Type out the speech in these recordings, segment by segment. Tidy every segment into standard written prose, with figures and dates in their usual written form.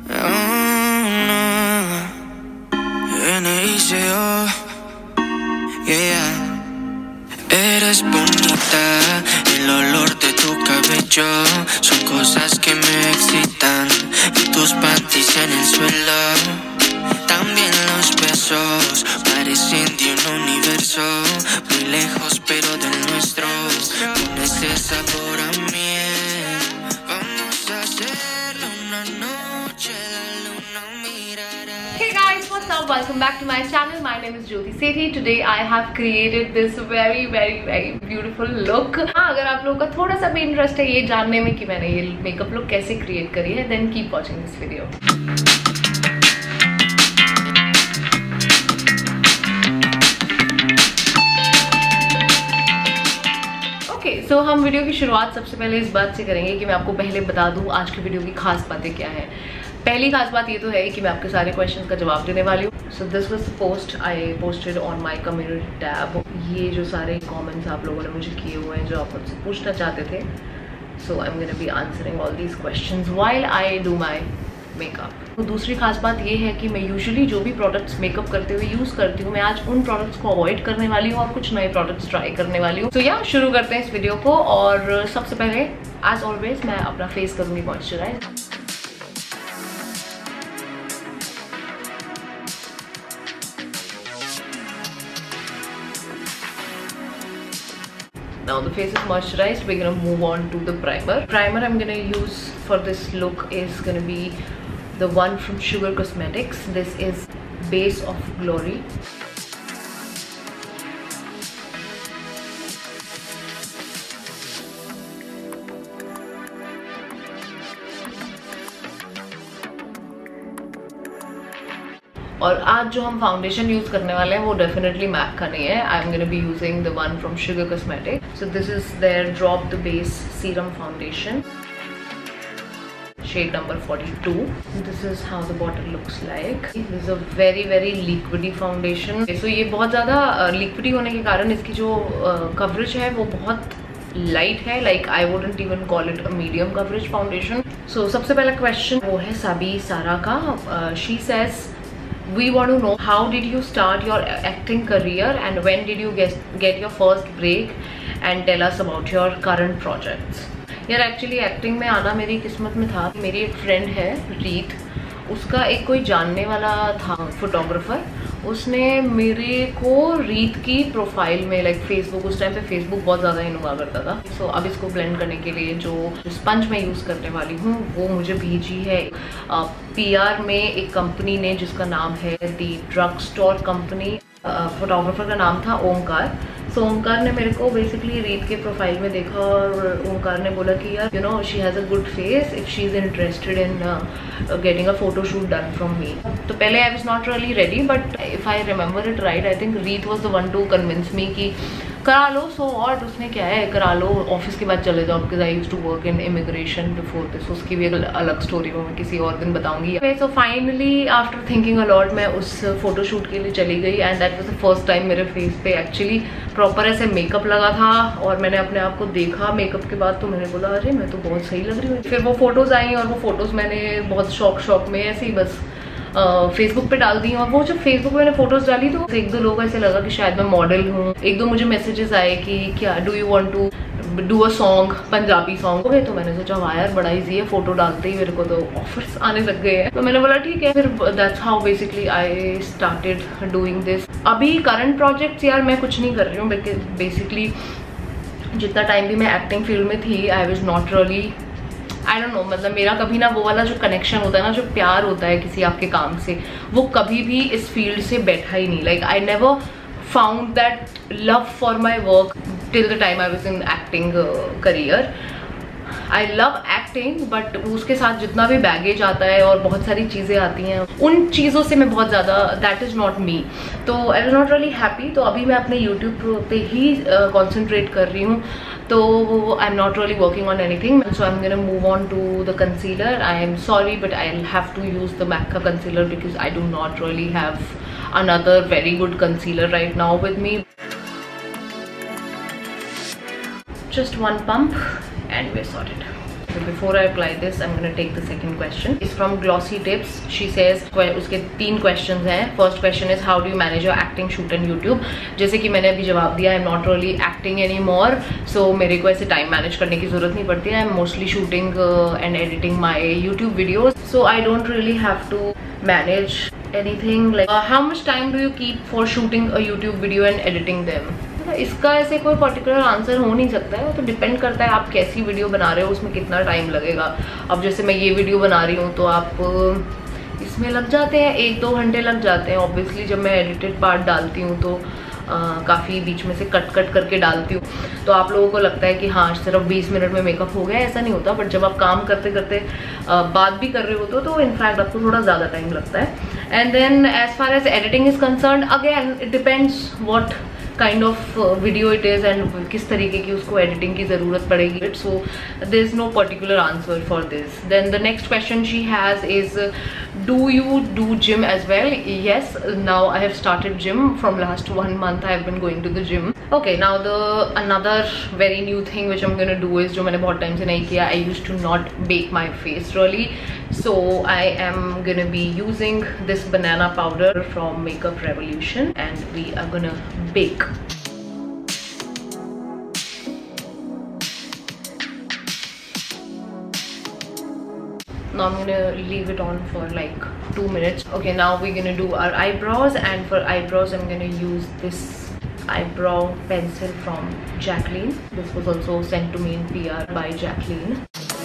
Inicio, yeah. Eres bonita, el olor de tu cabello son cosas que me excitan. Y tus panties en el suelo, también los besos parecen de un universo muy lejos pero del nuestro. Con ese sabor a miel, vamos a hacerlo una noche, la luna mirará. Hey guys, what's up? Welcome back to my channel. My name is Jyoti Sethi. Today I have created this very beautiful look. अगर आप लोगों का थोड़ा सा भी interest है ये जानने में कि मैंने ये मेकअप लुक कैसे क्रिएट करी है, then keep watching this video. तो हम वीडियो की शुरुआत सबसे पहले इस बात से करेंगे कि मैं आपको पहले बता दूं आज की वीडियो की खास बातें क्या है। पहली खास बात ये तो है कि मैं आपके सारे क्वेश्चंस का जवाब देने वाली हूँ। So this was the post I posted on my community tab. ये जो सारे कमेंट्स आप लोगों ने मुझे किए हुए हैं जो आप मुझसे पूछना चाहते थे, so I am gonna be answering all these questions while I do my makeup. तो दूसरी खास बात ये है कि मैं यूजुअली जो भी प्रोडक्ट्स मेकअप करते हुए यूज़ करती हूँ, मैं आज उन प्रोडक्ट्स को अवॉइड करने वाली हूँ और कुछ नए प्रोडक्ट्स ट्राई करने वाली हूँ। तो या शुरू करते हैं इस वीडियो को। और सबसे पहले एज ऑलवेज मैं अपना फेस करूँगी moisturise. Now the face is moisturized, we're gonna move on to the primer. Primer I'm gonna use for this look is gonna be the one from Sugar Cosmetics. This is Base of Glory. और आज जो हम foundation use करने वाले हैं वो definitely Mac का नहीं है। I am gonna be using the one from Sugar cosmetic. So this is their drop the base serum foundation, shade number 42. This is how the bottle looks like. This is a very liquidy foundation. So ये बहुत ज़्यादा liquidy होने के कारण इसकी जो coverage है वो बहुत लाइट है. Like I wouldn't even call it a medium coverage foundation. So सबसे पहला क्वेश्चन वो है साबी सारा का. She says, we want to know how did you start your acting career and when did you get your first break and tell us about your current projects. यार actually acting में आना मेरी किस्मत में था. मेरी एक फ्रेंड है रीत, उसका एक कोई जानने वाला था फोटोग्राफर. उसने मेरे को रीत की प्रोफाइल में लाइक फेसबुक, उस टाइम पे फेसबुक बहुत ज़्यादा इन हुआ करता था. सो अब इसको ब्लेंड करने के लिए जो स्पंज मैं यूज़ करने वाली हूँ वो मुझे भेजी है PR में एक कंपनी ने जिसका नाम है the drug store company. Photographer का नाम था ओमकार. सो ओमकार ने मेरे को बेसिकली रीत के प्रोफाइल में देखा और ओमकार ने बोला कि यार you know she has a good face if she is interested in getting a photo shoot done from me. तो पहले I was not really ready, but if I remember it right I think Reet was the one to convince me कि करा लो. सो और उसने क्या है, करा लो, office के बाद चले जाओ. Because I use to work in immigration before this. उसकी भी एक अलग स्टोरी वो मैं किसी और दिन बताऊंगी. So finally after thinking a lot मैं उस फोटो शूट के लिए चली गई and that was the first time मेरे फेस पे एक्चुअली प्रॉपर ऐसे मेकअप लगा था. और मैंने अपने आप को देखा मेकअप के बाद तो मैंने बोला अरे मैं तो बहुत सही लग रही हूँ. फिर वो फोटोज़ आई और वो फोटोज़ मैंने बहुत शौक में ऐसे ही बस फेसबुक पे डाल दी. और वो जब फेसबुक पे मैंने फोटोज डाली तो एक दो लोग ऐसे लगा कि शायद मैं मॉडल हूँ. एक दो मुझे मैसेजेस आए कि क्या do you want to do a song, Punjabi song. Okay, तो मैंने सोचा वाह यार बड़ा इजी है, फोटो डालते ही मेरे को तो ऑफर्स आने लग गए हैं. तो मैंने बोला ठीक है. फिर that's how basically I started doing this. अभी करंट प्रोजेक्ट्स यार मैं कुछ नहीं कर रही हूँ. बेसिकली जितना टाइम भी मैं एक्टिंग फील्ड में थी I was not really, I don't know, मतलब मेरा कभी ना वो वाला जो कनेक्शन होता है ना, जो प्यार होता है किसी आपके काम से, वो कभी भी इस फील्ड से बैठा ही नहीं. Like I never found that love for my work till the time I was in acting career. I love acting but उसके साथ जितना भी बैगेज आता है और बहुत सारी चीज़ें आती हैं उन चीज़ों से मैं बहुत ज़्यादा, दैट इज़ नॉट मी. तो I was not really happy. तो अभी मैं अपने यूट्यूब पे ही कॉन्सेंट्रेट कर रही हूँ. तो I am not really working on anything. So I am gonna move on to the concealer. I am sorry but I will have to use the MAC का concealer because I do not really have another very good concealer right now with me. Just one pump and we're sorted. before I apply this, I'm gonna take the second question. It's from Glossy Tips. She says उसके 3 questions हैं. First question is how do you manage your acting shoot on YouTube? जैसे कि मैंने अभी जवाब दिया, I'm not really acting anymore, so मेरे को ऐसे time manage करने की ज़रूरत नहीं पड़ती है. I'm mostly shooting and editing my YouTube videos, so I don't really have to manage anything. Like how much time do you keep for shooting a YouTube video and editing them? इसका ऐसे कोई particular answer हो नहीं सकता है, वो तो depend करता है आप कैसी वीडियो बना रहे हो, उसमें कितना टाइम लगेगा. अब जैसे मैं ये वीडियो बना रही हूँ तो आप इसमें लग जाते हैं 1-2 घंटे लग जाते हैं. ऑब्वियसली जब मैं एडिटेड पार्ट डालती हूँ तो काफ़ी बीच में से कट करके डालती हूँ, तो आप लोगों को लगता है कि हाँ सिर्फ 20 मिनट में मेकअप हो गया. ऐसा नहीं होता, बट जब आप काम करते करते बात भी कर रहे होते हो तो इनफैक्ट आपको थोड़ा ज़्यादा टाइम लगता है. And then as far as editing is concern, again it depends what kind of video it is and किस तरीके की उसको editing की ज़रूरत पड़ेगी. So there is no particular answer for this. Then the next question she has is, do you do gym as well? Yes, now I have started gym. From last 1 month I have been going to the gym. Okay, now the another very new thing which I'm gonna do is, जो मैंने बहुत time से नहीं किया, I used to not bake my face really. So I am gonna be using this banana powder from Makeup Revolution and we are gonna bake. Now I'm gonna leave it on for like 2 minutes. Okay, now we're gonna do our eyebrows, and for eyebrows I'm gonna use this eyebrow pencil from Jacqueline. This was also sent to me in PR by Jacqueline.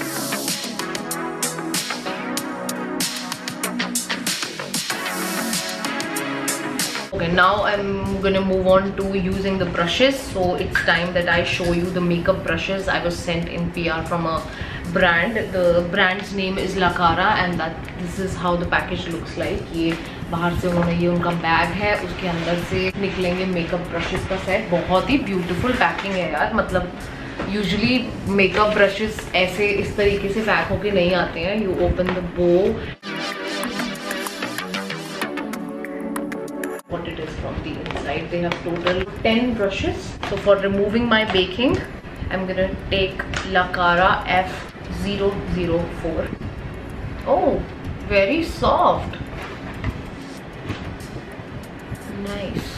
Okay, now I'm gonna move on to using the brushes. So it's time that I show you the makeup brushes I was sent in PR from a brand. The brand's name is Lakara and this is how the package looks like. ये बाहर से उन्होंने ये उनका bag है, उसके अंदर से निकलेंगे मेकअप ब्रशेस का सेट. बहुत ही ब्यूटीफुल पैकिंग है यार. मतलब यूजुअली मेकअप ब्रशेस ऐसे इस तरीके से पैक होके नहीं आते हैं. You open the bow, what it is from the inside. They have total 10 brushes. So for removing my baking, I'm gonna take Lakara F004. Oh, very soft. Nice.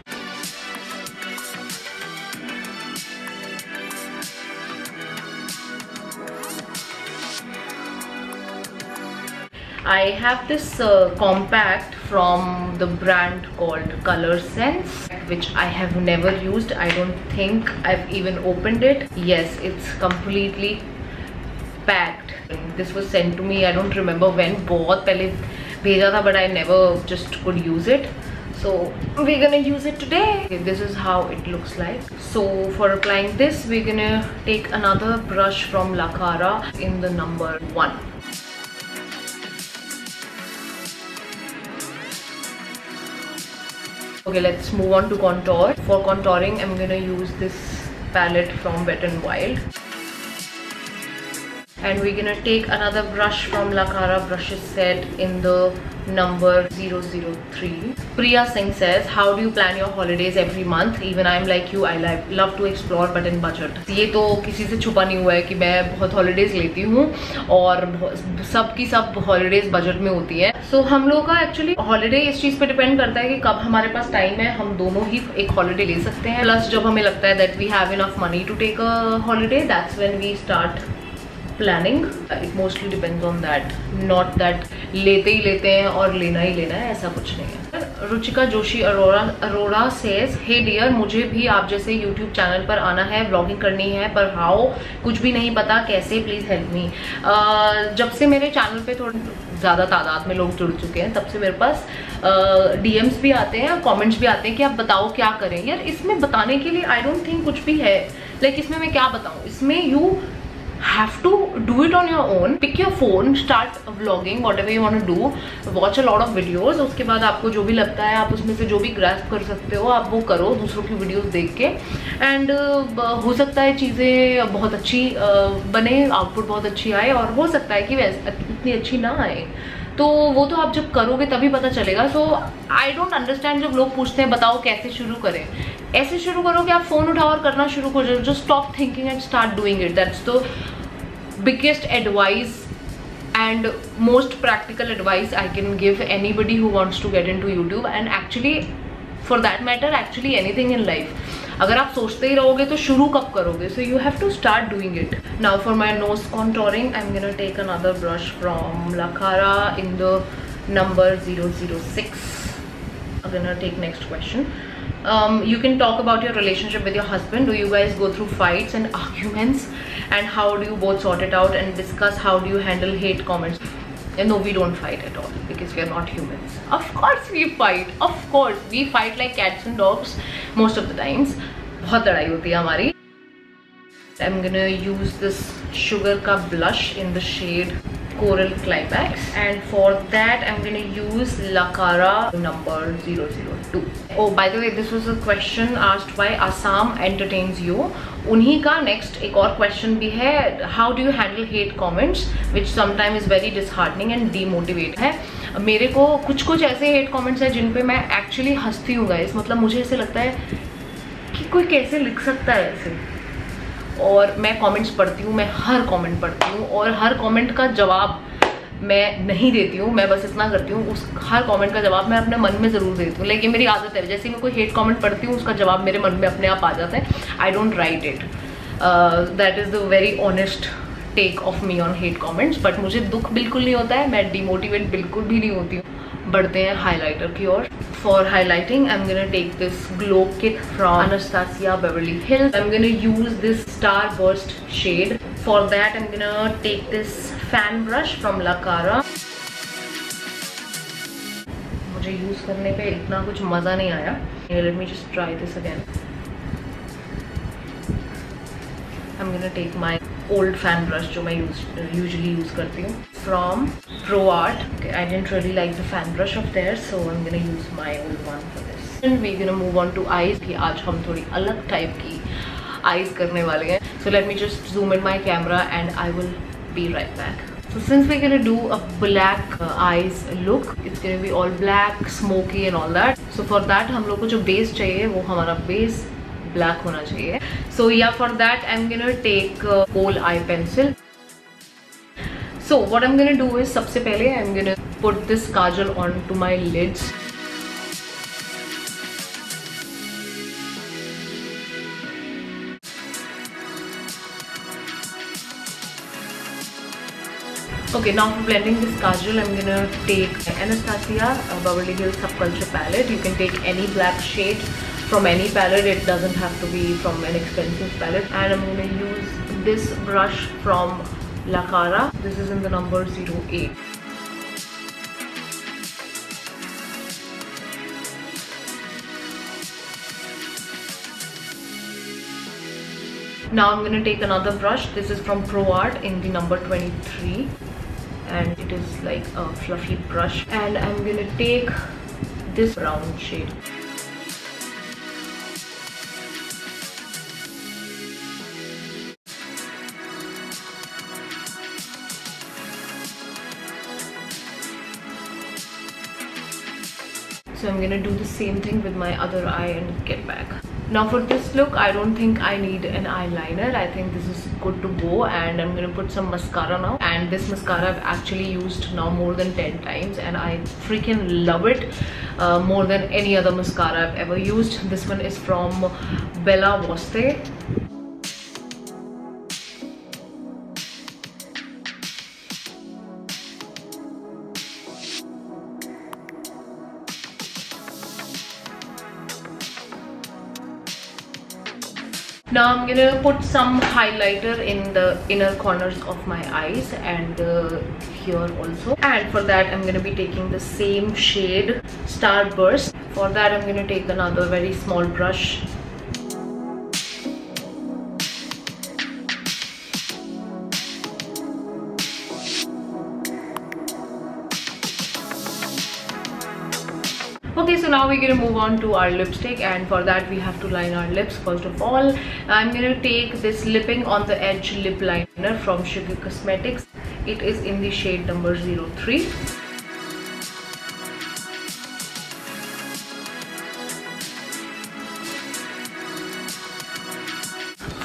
I have this compact from the brand called Color Sense, which I have never used. I don't think I've even opened it. Yes, it's completely packed. This was sent to me, I don't remember when. बहुत पहले भेजा था, but I never just could use it. So we're gonna use it today. Okay, this is how it looks like. So for applying this, we're gonna take another brush from Lakara in the number 1. Okay, let's move on to contour. For contouring, I'm gonna use this palette from Wet n Wild. And we're gonna take another brush from Lakara brushes set in the number 003. Priya Singh says, how do you plan your holidays every month? Even I'm like you, I love to explore but in budget. ये तो किसी से छुपा नहीं हुआ है कि मैं बहुत हॉलीडेज लेती हूँ और सबकी सब हॉलीडेज बजट में होती है. सो हम लोगों का एक्चुअली हॉलीडे इस चीज़ पे डिपेंड करता है कि कब हमारे पास टाइम है. हम दोनों ही एक हॉलीडे ले सकते हैं. प्लस जब हमें लगता है that we have enough money to take a holiday, that's when we start planning. It mostly depends on that, not that लेते ही लेते हैं और लेना ही लेना है, ऐसा कुछ नहीं है. Ruchika Joshi Arora says, hey dear, मुझे भी आप जैसे YouTube चैनल पर आना है, व्लॉगिंग करनी है, पर हाउ कुछ भी नहीं पता, कैसे, प्लीज हेल्प मी. जब से मेरे चैनल पे थोड़े ज़्यादा तादाद में लोग जुड़ चुके हैं, तब से मेरे पास DMs भी आते हैं, कमेंट्स भी आते हैं कि आप बताओ क्या करें. यार इसमें बताने के लिए आई डोंट थिंक कुछ भी है. लाइक इसमें मैं क्या बताऊँ, इसमें you have to do it on your own. Pick your phone, start vlogging, whatever you want to do, watch a lot of videos. उसके बाद आपको जो भी लगता है, आप उसमें से जो भी ग्रैस्प कर सकते हो, आप वो करो दूसरों की वीडियोस देख के. एंड हो सकता है चीज़ें बहुत अच्छी बने, आउटपुट बहुत अच्छी आए, और हो सकता है कि इतनी अच्छी ना आए. तो वो तो आप जब करोगे तभी पता चलेगा. सो आई डोंट अंडरस्टैंड जब लोग पूछते हैं बताओ कैसे शुरू करें. ऐसे शुरू करो कि आप फ़ोन उठाओ और करना शुरू कर दो. Just stop thinking and start doing it. That's the biggest advice and most practical advice I can give anybody who wants to get into YouTube, and actually for that matter actually anything in life. अगर आप सोचते ही रहोगे तो शुरू कब करोगे? So you have to start doing it. Now for my nose contouring, I'm gonna take another brush from Lakara in the number 006. I'm gonna take next question. You can talk about your relationship with your husband. Do you guys go through fights and arguments, and how do you both sort it out, and discuss how do you handle hate comments? And no, we don't fight at all because we are not humans. Of course we fight. Of course we fight like cats and dogs most of the times. बहुत लड़ाई होती है हमारी. I'm gonna use this sugar का blush in the shade Coral Climax, and for that I'm gonna use Lakara number 002. Oh, by the way, this was a question asked by Assam Entertains You. उन्हीं का next एक और question भी है, how do you handle hate comments which sometimes is very disheartening and demotivate है. मेरे को कुछ ऐसे hate comments है जिन पे मैं actually हंसती हूँ guys. मतलब मुझे ऐसे लगता है कि कोई कैसे लिख सकता है ऐसे, और मैं कमेंट्स पढ़ती हूँ, मैं हर कमेंट पढ़ती हूँ, और हर कमेंट का जवाब मैं नहीं देती हूँ. मैं बस इतना करती हूँ, उस हर कमेंट का जवाब मैं अपने मन में ज़रूर देती हूँ. लेकिन मेरी आदत है, जैसे मैं कोई हेट कमेंट पढ़ती हूँ उसका जवाब मेरे मन में अपने आप आ जाता है. I don't write it. That is the very honest take of me on hate comments. But मुझे दुख बिल्कुल नहीं होता है, मैं डिमोटिवेट बिल्कुल भी नहीं होती हूँ. बढ़ते हैं हाइलाइटर की ओर. For highlighting, I'm gonna take this glow kit from Anastasia Beverly Hills. I'm gonna use this Starburst shade. For that, I'm gonna take this fan brush from Lakara. मुझे यूज करने पे इतना कुछ मजा नहीं आया. Let me just try this again. I'm gonna take my old fan brush जो मैं usually use करती हूँ from ProArt. Okay, I didn't really like the fan brush of theirs, so I'm gonna use my old one for this. And we're gonna move on to eyes. कि आज हम थोड़ी अलग type की eyes करने वाले हैं. So let me just zoom in my camera and I will be right back. So since we're gonna do a black eyes look, it's gonna be all black, smoky and all that. So for that हम लोग को जो base चाहिए वो हमारा base black होना चाहिए. So yeah, for that I'm gonna take kohl eye pencil. So what I'm gonna do is सबसे पहले I'm gonna put this kajal onto my lids. Okay, now for blending this kajal, I'm gonna take Anastasia Beverly Hills Subculture palette. You can take any black shade from any palette. It doesn't have to be from an expensive palette. And I'm gonna use this brush from Lakara. This is in the number 08. Now I'm going to take another brush. This is from ProArt in the number 23, and it is like a fluffy brush, and I'm going to take this brown shade. So I'm gonna do the same thing with my other eye and get back. Now for this look, I don't think I need an eyeliner. I think this is good to go, and I'm gonna put some mascara now. And this mascara I've actually used now more than 10 times, and I freaking love it more than any other mascara I've ever used. This one is from Bella Voste. Now I'm gonna put some highlighter in the inner corners of my eyes and here also. And for that I'm gonna be taking the same shade, Starburst. For that I'm gonna take another very small brush. Okay, so now we're gonna move on to our lipstick, and for that we have to line our lips. First of all, I'm gonna take this Lipping on the Edge lip liner from Sugar Cosmetics. It is in the shade number 03.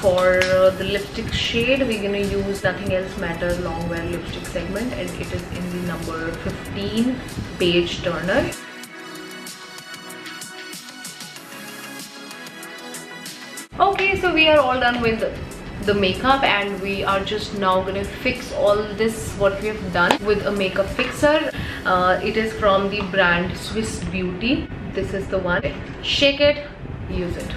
For the lipstick shade, we're gonna use Nothing Else Matter Long Wear Lipstick segment, and it is in the number 15 Page Turner. Okay, so we are all done with the makeup, and we are just now gonna fix all this what we have done with a makeup fixer. It is from the brand Swiss Beauty. This is the one. Shake it, use it.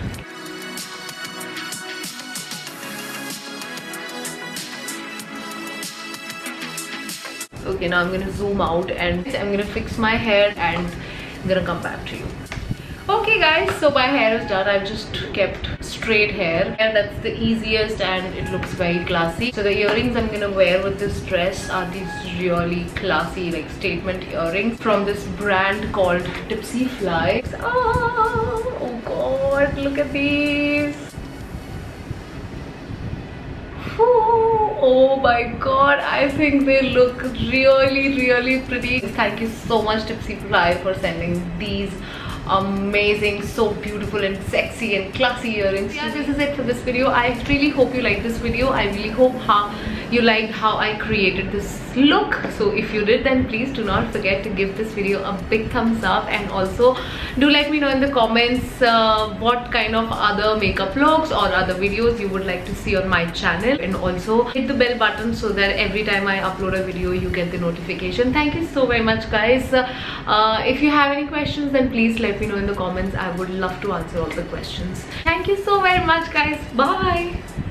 Okay, now I'm gonna zoom out and I'm gonna fix my hair and I'm gonna come back to you. Okay guys, so my hair is done. I've just kept straight hair, and that's the easiest and it looks very classy. So the earrings I'm gonna wear with this dress are these really classy like statement earrings from this brand called Tipsy Fly. Oh god, look at these. Oh my god, I think they look really pretty. Thank you so much Tipsy Fly for sending these amazing, so beautiful and sexy and classy earrings. Yeah, this is it for this video. I really hope you liked this video. I really hope you liked how I created this look. So if you did, then please do not forget to give this video a big thumbs up, and also do let me know in the comments what kind of other makeup looks or other videos you would like to see on my channel, and also hit the bell button so that every time I upload a video you get the notification. Thank you so very much guys. If you have any questions, then please let me know in the comments. I would love to answer all the questions. Thank you so very much guys. Bye.